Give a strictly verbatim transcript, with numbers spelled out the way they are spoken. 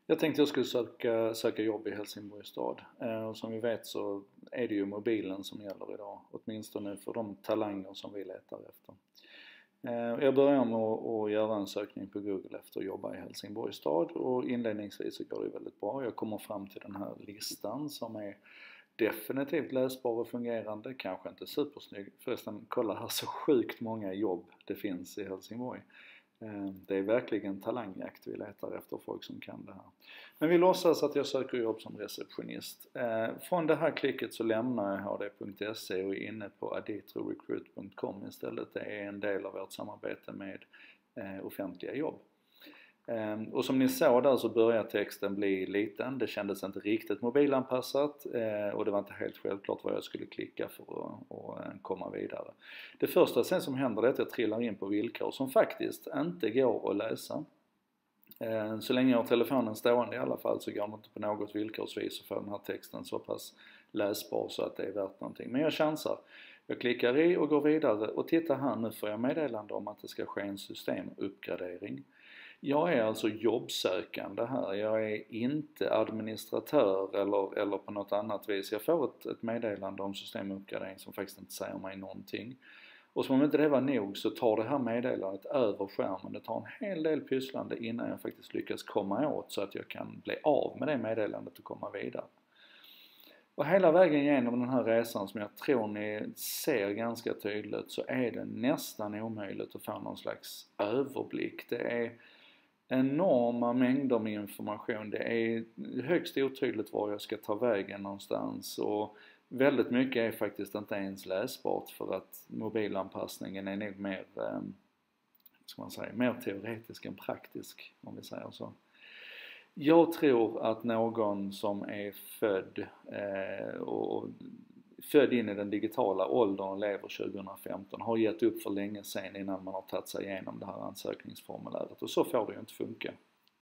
Jag tänkte jag skulle söka, söka jobb i Helsingborg stad. Eh, och som vi vet så är det ju mobilen som gäller idag. Åtminstone för de talanger som vi letar efter. Eh, jag börjar med att, att göra en sökning på Google efter att jobba i Helsingborg stad. Och inledningsvis så går det väldigt bra. Jag kommer fram till den här listan som är definitivt läsbar och fungerande. Kanske inte supersnygg. Förresten, kolla här så sjukt många jobb det finns i Helsingborg. Det är verkligen talangjakt vi letar efter folk som kan det här. Men vi låtsas att jag söker jobb som receptionist. Från det här klicket så lämnar jag h d punkt se och är inne på aditrorecruit punkt com istället. Det är en del av vårt samarbete med offentliga jobb. Och som ni såg där så börjar texten bli liten. Det kändes inte riktigt mobilanpassat och det var inte helt självklart vad jag skulle klicka för att komma vidare. Det första sen som händer är att jag trillar in på villkor som faktiskt inte går att läsa. Så länge jag har telefonen stående i alla fall så går det inte på något villkorsvis att få den här texten så pass läsbar så att det är värt någonting. Men jag chansar. Jag klickar i och går vidare och titta här, nu får jag meddelande om att det ska ske en systemuppgradering. Jag är alltså jobbsökande här, jag är inte administratör eller, eller på något annat vis. Jag får ett, ett meddelande om systemuppgradering som faktiskt inte säger mig någonting. Och som om inte det var nog så tar det här meddelandet över skärmen. Det tar en hel del pysslande innan jag faktiskt lyckas komma åt så att jag kan bli av med det meddelandet och komma vidare. Och hela vägen genom den här resan som jag tror ni ser ganska tydligt så är det nästan omöjligt att få någon slags överblick. Det är enorma mängder med information. Det är högst otydligt var jag ska ta vägen någonstans och väldigt mycket är faktiskt inte ens läsbart för att mobilanpassningen är nog mer, eh, ska man säga, mer teoretisk än praktisk om vi säger så. Jag tror att någon som är född eh, och född in i den digitala åldern och lever tjugohundrafemton har gett upp för länge sedan innan man har tagit sig igenom det här ansökningsformuläret och så får det ju inte funka.